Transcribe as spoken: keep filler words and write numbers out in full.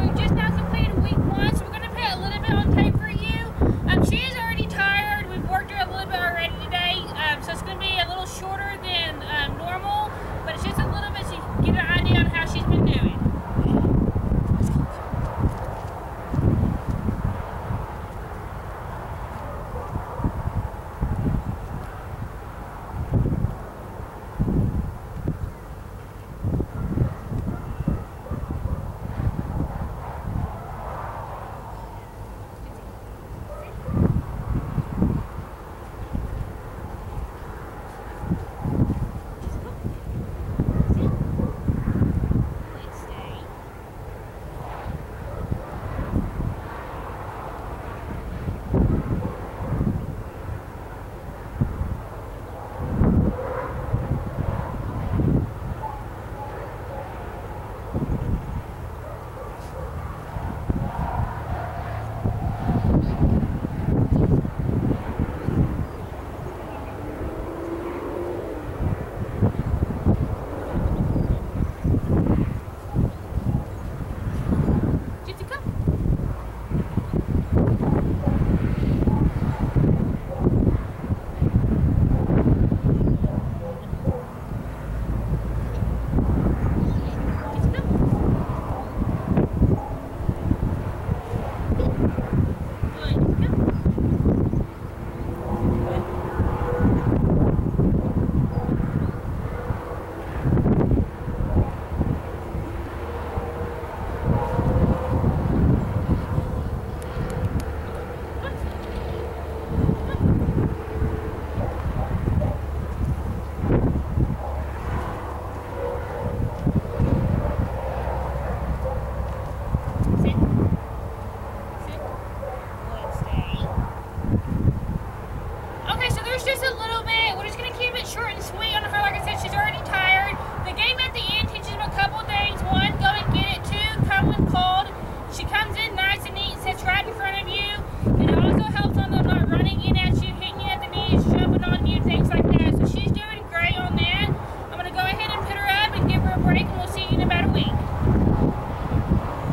we just now completed week one, so we're going to put a little bit on tape for you. Um, she is already tired. We've worked her a little bit already today, um, so it's going to be a little shorter than um, normal, but it's just a little bit so you can get an idea on how she's been doing. Just a little bit. We're just going to keep it short and sweet on her. Like I said, she's already tired. The game at the end teaches them a couple things. One, go and get it. Two, come when called. She comes in nice and neat, sits right in front of you. And it also helps on them not running in at you, hitting you at the knees, jumping on